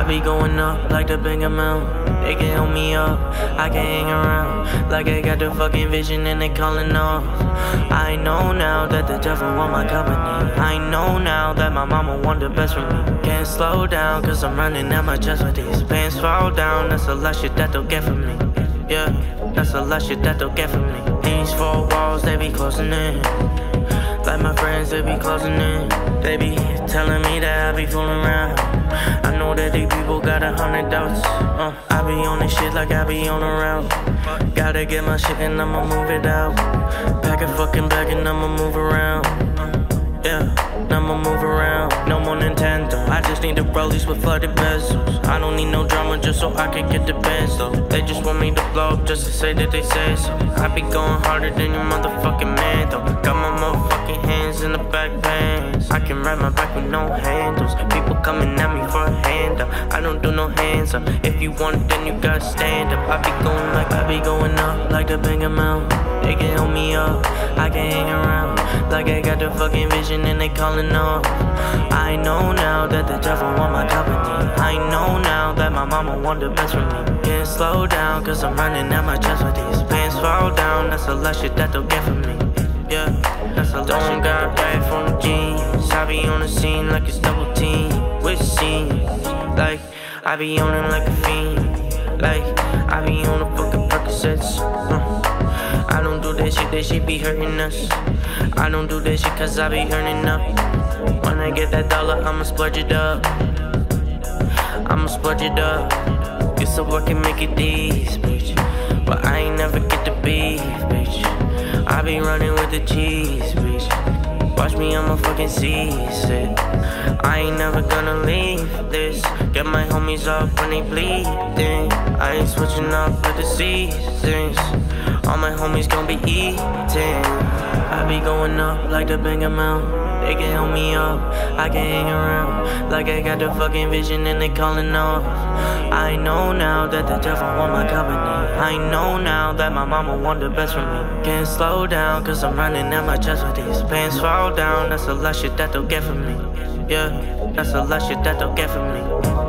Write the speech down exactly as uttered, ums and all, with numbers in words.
be going up like the big amount. They can help me up, I can hang around. Like I got the fucking vision and they calling off. I know now that the devil want my company. I know now that my mama want the best for me. Can't slow down cause I'm running out my chest with these pants fall down. That's a lot shit that they'll get from me. Yeah, that's a lot shit that they'll get from me. These four walls, they be closing in. Like my friends, they be closing in. They be telling me that I be fooling around. I know that these people got a hundred doubts. uh, I be on this shit like I be on a route. Gotta get my shit and I'ma move it out. Pack a fucking bag and I'ma move around. Yeah, I'ma move around. No more Nintendo, I just need the rollies with flooded bezels. I don't need no drama just so I can get the bands though. They just want me to blow up just to say that they said so. I be going harder than your motherfucking man though. Got my motherfucking hands in the back pants. I can ride my bike with no handles. People coming at me for a hand up. I don't do no hands up. If you want it then you gotta stand up. I be going like I be going up like the big amount. They can help me up, I can hang around. Like I got the fucking vision and they calling off. I know now that the devil want my company. I know now that my mama want the best for me. Can't slow down cause I'm running out my chest with these pants fall down. That's a lot shit that they'll get from me. Yeah, that's a lot. Don't got right from the jeans. I be on the scene like it's double team with scenes. Like I be on it like a fiend. Like I be on the fucking Percocets. uh. I don't do that shit, that shit be hurting us. I don't do that shit cause I be earning up. When I get that dollar, I'ma splurge it up. I'ma splurge it up. Get so work and make it these, bitch. But I ain't never get the beef, bitch. I be running with the cheese, bitch. Watch me, I'ma fucking seize it. I ain't never gonna leave this. Get my homies up when they bleeding. I ain't switching up with the seasons. All my homies gon' be eating. I be going up like the big amount. They can help me up, I can hang around. Like I got the fucking vision and they calling off. I know now that the devil want my company. I know now that my mama want the best for me. Can't slow down cause I'm running out my chest with these pants fall down. That's a lot shit that they'll get from me. Yeah, that's a lot shit that they'll get from me.